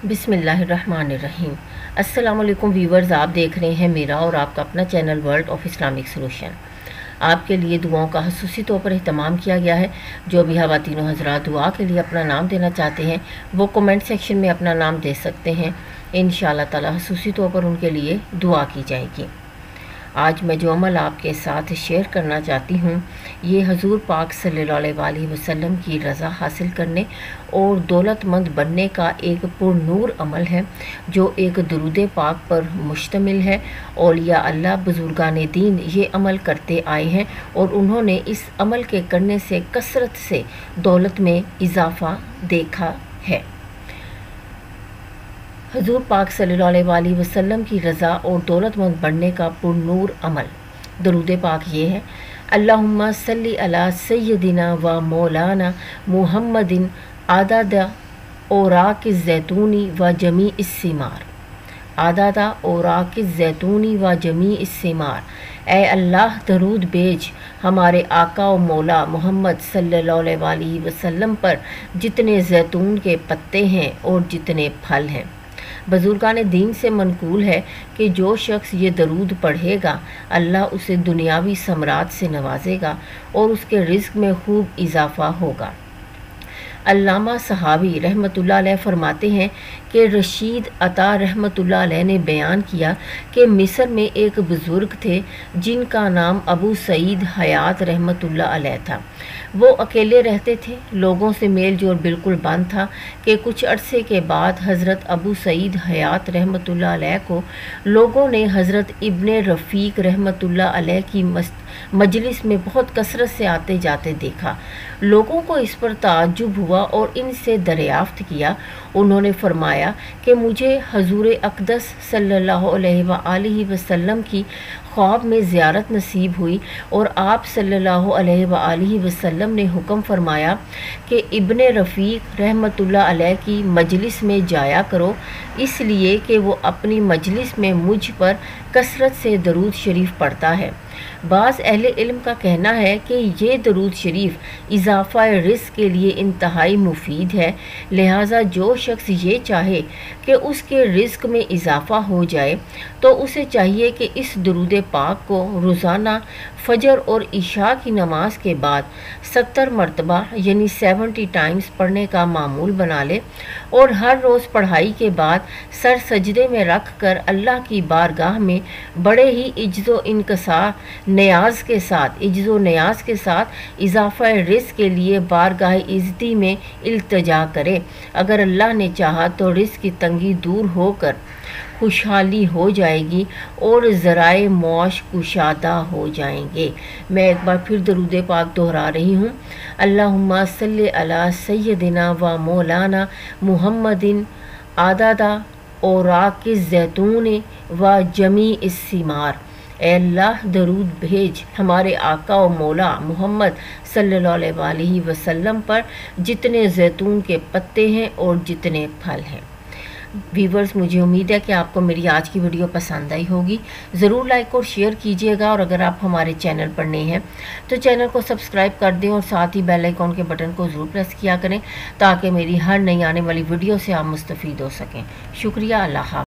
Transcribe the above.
बिस्मिल्लाहिर्रहमानिर्रहीम। अस्सलाम वालेकुम व्यूवर्स, आप देख रहे हैं मेरा और आपका अपना channel world of Islamic solution. आपके लिए दुआओं का खसूसी तौर पर अहतमाम किया गया है। जो भी ख़वातीन हज़रात दुआ के लिए अपना नाम देना चाहते हैं वो कमेंट सेक्शन में अपना नाम दे सकते हैं। इंशाअल्लाह ताला खसूसी तौर पर उनके लिए दुआ की जाएगी। आज मैं जो अमल आपके साथ शेयर करना चाहती हूँ ये हजूर पाक सल्लल्लाहु अलैहि वसल्लम की रज़ा हासिल करने और दौलतमंद बनने का एक पुरनूर अमल है, जो एक दरूद पाक पर मुश्तमिल है। औलिया अल्लाह बुजुर्गान दीन ये अमल करते आए हैं और उन्होंने इस अमल के करने से कसरत से दौलत में इजाफ़ा देखा है। हजूर पाक सल्लल्लाहु अलैहि वसल्लम की रज़ा और दौलतमंद बनने का पुरनूर अमल दरूद पाक ये है। अल्लाहुम्मा सल्ली अला सय्यदिना व मौलाना मुहम्मदिन आदादा औराक़ ज़ैतूनी व जमी इस्सिमार। आदादा औराक़ ज़ैतूनी व जमी इस्सिमार। ए अल्लाह दरूद भेज हमारे आका और मौला मोहम्मद सल्लल्लाहु अलैहि वसल्लम पर जितने ज़ैतून के पत्ते हैं और जितने फल हैं। बुजुर्गान दीन से मनकूल है कि जो शख्स ये दरूद पढ़ेगा अल्लाह उसे दुनियावी समरात से नवाजेगा और उसके रिज़्क़ में खूब इजाफ़ा होगा। अल्लामा सहावी रहमतुल्लाह अलैह फरमाते हैं कि रशीद अता रहमतुल्लाह अलैह ने बयान किया कि मिस्र में एक बुज़ुर्ग थे जिनका नाम अबू सईद हयात रहमतुल्लाह अलैह था। वो अकेले रहते थे, लोगों से मेल जोल बिल्कुल बंद था कि कुछ अरसे के बाद हज़रत अबू सईद हयात रहमतुल्लाह अलैह को लोगों ने हज़रत इब्ने रफ़ीक रहमतुल्लाह अलैह की मजलिस में बहुत कसरत से आते जाते देखा। लोगों को इस पर ताज्जुब हुआ और इनसे दरियाफ्त किया। उन्होंने फरमाया कि मुझे हजूर अक़दस सल्लल्लाहु अलैहि वसल्लम की ख्वाब में ज़ियारत नसीब हुई और आप सल्लल्लाहु अलैहि वसल्लम ने हुक्म फरमाया कि इब्ने रफ़ीक रहमतुल्लाह अलैह की मजलिस में जाया करो, इसलिए कि वो अपनी मजलिस में मुझ पर कसरत से दरूद शरीफ पढ़ता है। बाज़ अहले इल्म का कहना है कि ये दरूद शरीफ इजाफ़ा रिज़्क़ के लिए इंतहाई मुफीद है। लिहाजा जो शख्स ये चाहे कि उसके रिज़्क़ में इजाफ़ा हो जाए तो उसे चाहिए कि इस दरूद पाक को रोज़ाना फ़जर और इशा की नमाज के बाद 70 मरतबा यानी 70 टाइम्स पढ़ने का मामूल बना ले और हर रोज़ पढ़ाई के बाद सर सजदे में रख कर अल्लाह की बारगाह में बड़े ही इज्ज़ो इनकसार न्याज के साथ इजाफ़ा रिज़्क़ के लिए बारगाह इज़्ज़ती में इल्तिजा करे। अगर अल्लाह ने चाहा तो रिज़्क़ की तंगी दूर होकर खुशहाली हो जाएगी और ज़राए मौश कुशादा हो जाएंगे। मैं एक बार फिर दरूद पाक दोहरा रही हूँ। अल्लाहुम्मा सल्ली अला सय्यदिना व मौलाना मुहम्मदिन आदादा औराक़ ज़ैतून व जमी इस्सिमार। ए अल्लाह दरूद भेज हमारे आका और मौला मोहम्मद सल्लल्लाहु अलैहि वसल्लम पर जितने ज़ैतून के पत्ते हैं और जितने फल हैं। व्यूवर्स, मुझे उम्मीद है कि आपको मेरी आज की वीडियो पसंद आई होगी। ज़रूर लाइक और शेयर कीजिएगा और अगर आप हमारे चैनल पर नए हैं तो चैनल को सब्सक्राइब कर दें और साथ ही बेल आइकॉन के बटन को ज़रूर प्रेस किया करें ताकि मेरी हर नई आने वाली वीडियो से आप मुस्तफ़ीद हो सकें। शुक्रिया। अल्लाह हाफ़िज़।